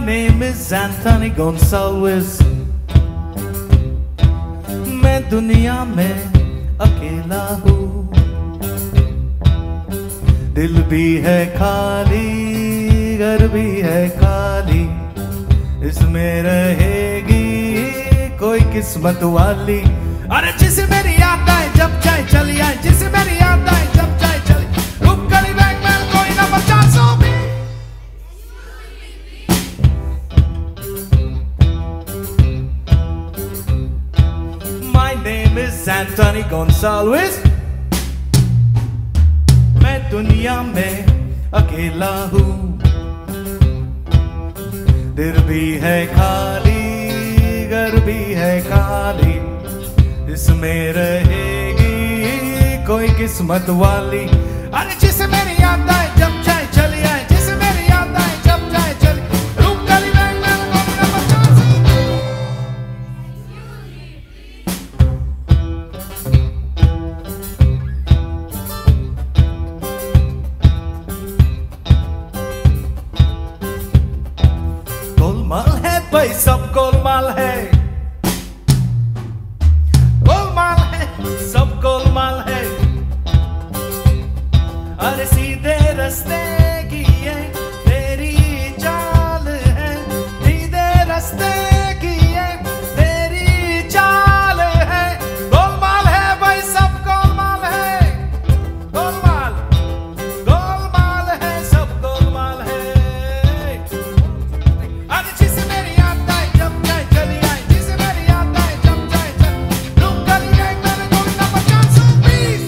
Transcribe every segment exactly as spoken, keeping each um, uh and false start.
name is Anthony Gonsalves. मैं दुनिया में अकेला हूँ, दिल भी है खाली, घर भी है खाली, इसमें रहेगी कोई किस्मत वाली। अरे जिसे मेरी याद आए जब चाहे चली आए, जिसे मेरी याद आए जब चाहे चली, रूप गली बैग में कोई ना बचा सो भी। My name is Anthony Gonsalves. मैं दुनिया में अकेला हूँ, दिल भी है खाली, घर भी है खाली, इसमें रहेगी कोई किस्मत वाली। अरे जिसे मेरी याद आए जब चाहे चली आए, जिसे मेरी याद आए जब चाहे चली, रूप गली बैग में कोई ना बचा सके। गोलमाल है भाई, सब गोलमाल है, गोलमाल है, सब गोलमाल है। अरे सीधे रास्ते की है तेरी चाल है, सीधे रास्ते की है तेरी चाल है। गोलमाल है भाई, सब गोलमाल है, गोलमाल, गोलमाल है, सब गोलमाल है। अरे जिसे मेरी याद आए जब चाहे चली आए, जिसे मेरी याद आए जब चाहे चली, रूप गली बैग में कोई ना बचा so please.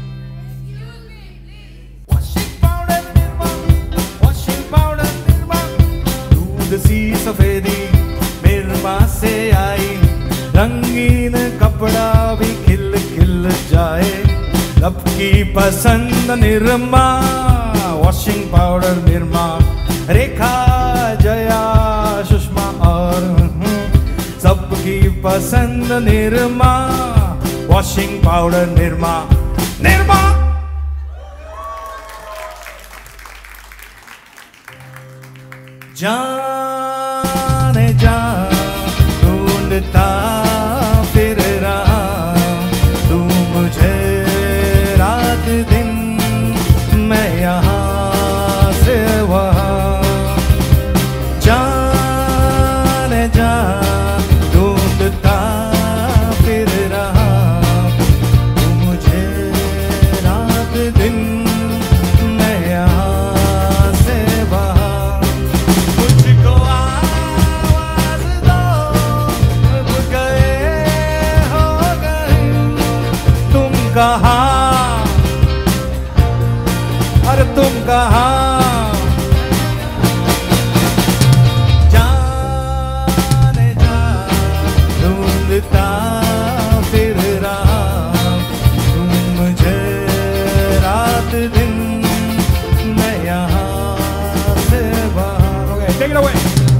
Washing powder Nirma, washing powder Nirma, दूध सी सफेदी निर्मा से आई, रंगीन कपड़ा भी खिल खिल जाए, सबकी पसंद निर्मा, वॉशिंग पाउडर निर्मा। रेखा, जया, सुषमा और सबकी पसंद निर्मा, वॉशिंग पाउडर निर्मा, निर्मा। जाने जा ढूंढता फिर रहा, तू मुझे रात दिन, मैं यहाँ से वहाँ। जाने जा ढूंढता फिर रहा, तू मुझे रात दिन, मैं यहाँ से वहाँ। मुझको आवाज दो, अब गए हो गए, तुम कहाँ, अरे तुम कहाँ। जाने जा ढूंढता फिर रहा, तुम मुझे रात दिन, मैं यहाँ से वहाँ। Okay, take it away.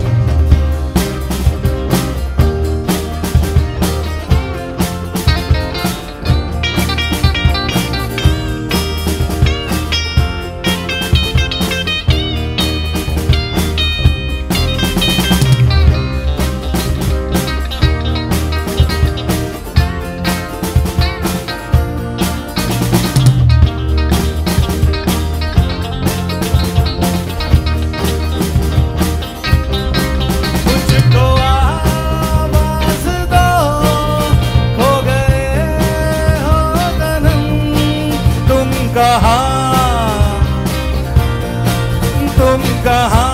मुझको आवाज दो, खो गए हो सनम, तुम कहाँ, तुम कहाँ।